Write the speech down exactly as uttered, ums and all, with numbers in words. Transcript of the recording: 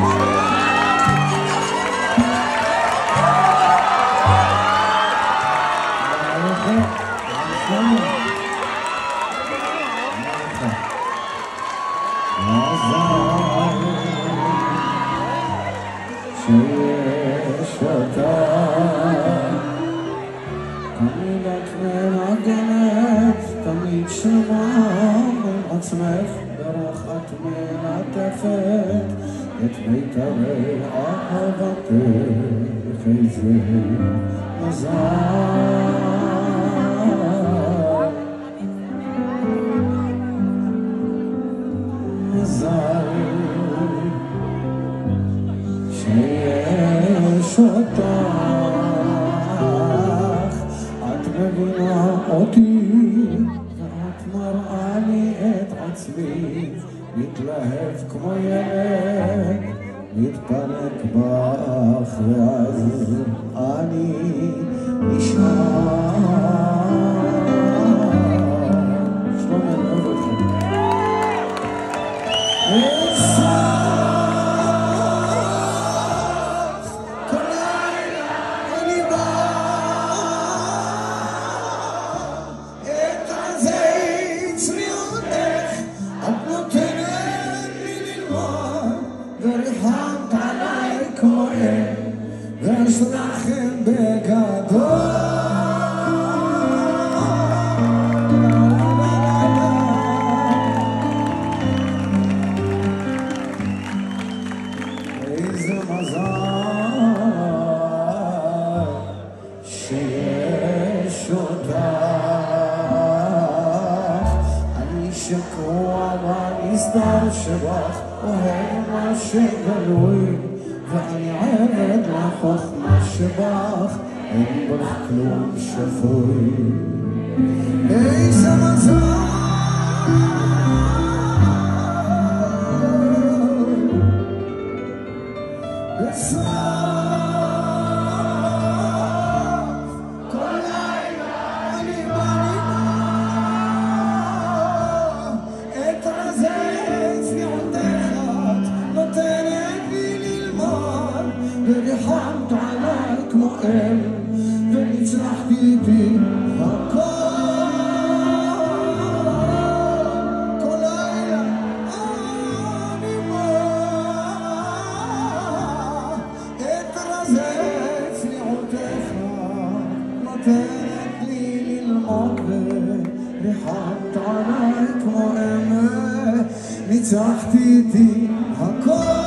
שיש אותה תמיד את מנגנת, תמיד שלמה עם עצמך, דרך את מלטפת את מיתרי אהבתך, איזה מזל מזל שיש אותך, את מבינה אותי ואת מראה לי את עצמי, מתלהב כמו ילד, מתפנק בך ואז אני נשאר. שלום, אני אוהב אתכם. וריחמת עליי כמו אין, ויש לכם בגדול. איזה מזל שיש אותך, אני שקוע ונסתר שבך, אוהב מה שגלוי, ואני עבד לחוכמה שבך, אין בך כלום שפוי. איזה מזל כל לילה אני מרימה את רזי צניעותך, נותנת לי ללמוד, וריחמת עליי כמו אל, וניצחתי איתי הכל. כל לילה אני מרימה את רזי צניעותך, נותנת לי ללמוד, וריחמת עליי כמו אל, ניצחתי איתי הכל.